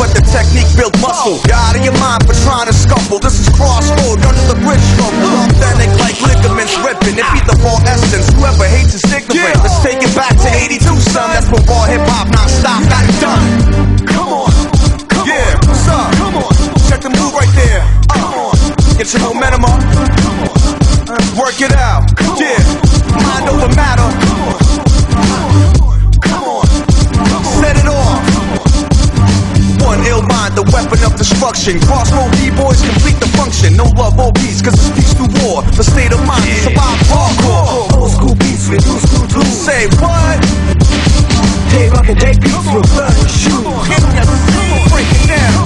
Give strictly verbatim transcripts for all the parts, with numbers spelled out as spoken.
but the technique built muscle. You're out of your mind for trying to scuffle. This is crossroad under the bridge struggle. Authentic like ligaments ripping. It beat the raw essence. Whoever hates is ignorant. Yeah. Let's take it back to eighty-two, son. That's when raw hip hop non-stop got it done. Come on, come yeah, on. What's up? Come on, check the move right there. Uh, come on, get your momentum up. Come on, work it out. Come yeah, on. Mind over matter. Come on, come on, come on. Set it off. One ill mind, the weapon of destruction. Crossroad B-boys complete the function. No love or peace, cause it's peace through war. The state of mind, yeah. Survive hardcore. Old school beats with new school tools. Say what? They rockin' they beats with blood and shoes. Break it down.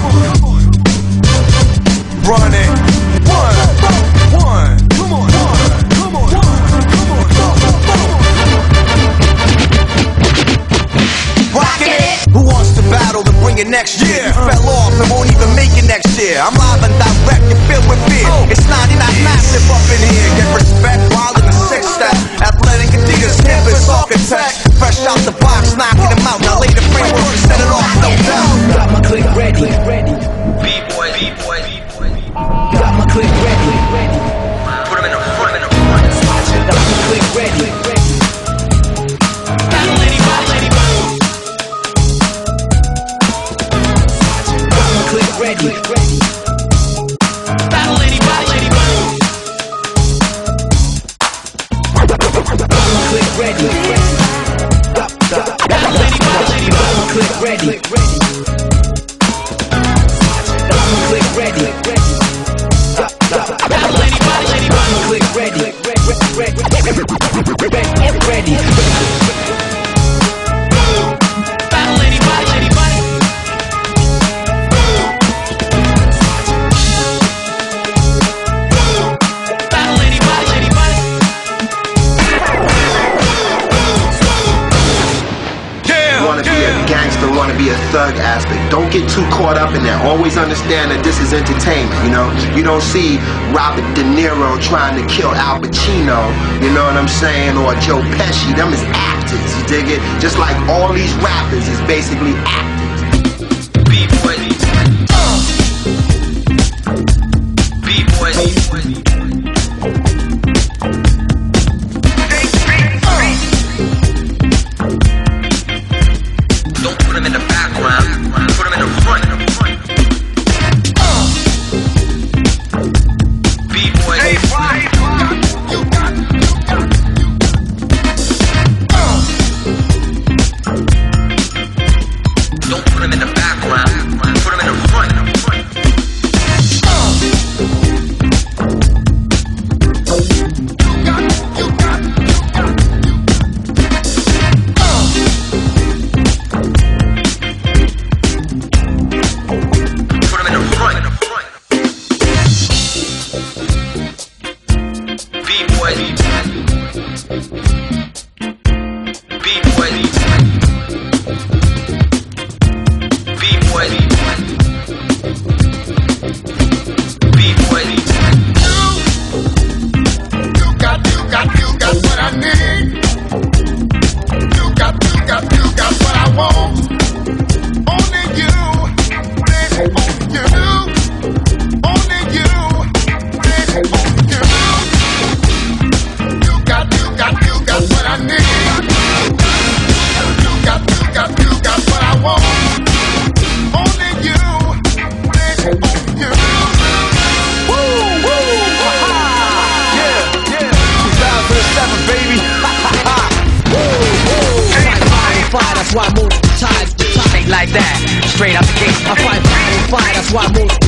Run it. One, one, come on, one, come on, come on, rockin' it. Who wants to battle and bring it next year? You fell off and won't even make it next year. I'm live and direct, you're filled with fear. It's ninety-nine massive up in here. Get respect, wild in the six step. Athletic Adidas, campus architect. Fresh out the box, knocking them out. Now lay the framework and set it off, no doubt. Got my click ready. B-boy, B-boy, B-boy. Got my click ready. Put him in the front, in the front. Got my click ready. Battle anybody, anybody. Got my click ready. Battle anybody, anybody. Got my click ready. Battle anybody, anybody. Got my click ready. Got my click ready. Battle anybody, anybody. Click ready. Ready. Battle anybody, anybody. Battle anybody, anybody. You wanna be a gangster, wanna be a thug aspect. Don't get too caught up in that. Always understand that this is entertainment, you know? You don't see Robert De Niro trying to kill Al Pacino, you know what I'm saying? Or Joe Pesci. Them is actors, you dig it? Just like all these rappers is basically actors. B-boy, B-boy, B-boy. Don't put him in the background. Put him in the front. In the front. B-boy. Hey, you got, you got. Don't put him in the background. Put him in the front. In the front. You got, you got, you got. Put him in the front. In the front. B-boy. B-boy. B-boy. B-boy. You got, you got, you got what I need. You got, you got, you got what I want. Only you, baby, only you. Only you, baby, only you. You got, you got, you got what I need. You got, you got, you got what I want. Only you, baby, only you. Woo, woo, ha-ha. Yeah, yeah. two thousand seven, baby. Woo, woo. Fight, fight, fight, that's why I move the tide, the tide like that. Straight out the gate, I fight, fight, fight, that's why I move